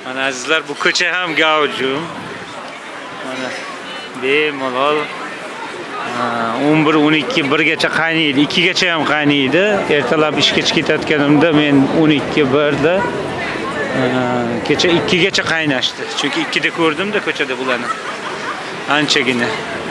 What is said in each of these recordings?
Mana azizlar, bu ko'cha ham gavjum. Mana bemalol 11-12 1gacha qaynaydi, 2gacha ham qaynaydi. Ertalab ishga ketayotganimda men 12-1da kecha 2gacha qaynashdi. Chunki 2da ko'rdim-da ko'chada bularni. Anchagina.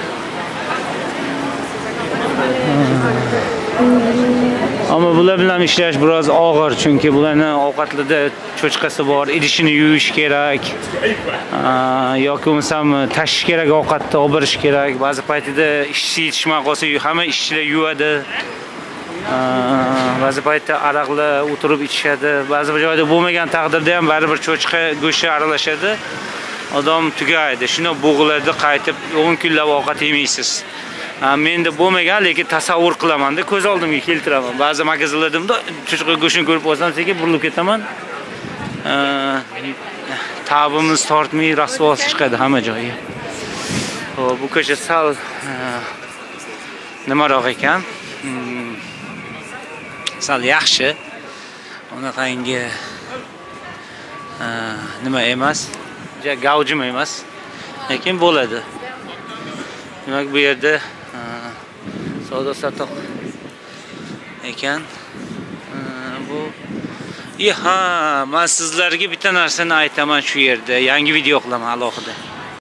Ama bular bilan ishlash biroz og'ir, chunki bularni ovqatlida cho'chqasi bor, idishini yuvish kerak. Yoki bo'lmasam tashish kerak, ovqatni olib borish kerak. Ba'zi paytida ishchi yetishmay qolsa, hamma ishchilar yuvadi. Ba'zi paytda aroqlar o'tirib ichishadi. Ba'zi bir joyda bo'lmagan taqdirda ham baribir cho'chqa go'shti aralashadi. Odam tugaydi. Shuni bo'g'iladi, qaytib 10 kunlab ovqat yemaysiz. Menda bo'lmagan, lekin tasavvur qilaman-da, ko'z oldimga keltiraman. Ba'zi magazinlardimda cho'chqa go'shtini ko'rib qolsam, sekin burilib ketaman. Ta'bimiz tortmay rasvos chiqadi hamma joyi. Xo'p, bu ko'cha sal nimaroq ekan. Sal yaxshi. Unaqangi nima emas, gavjum emas, lekin bo'ladi. Demak, bu yerda savdo sotiq ekan. Bu men sizlarga bitta narsani aytaman shu yerda. Yangi video qilaman alohida.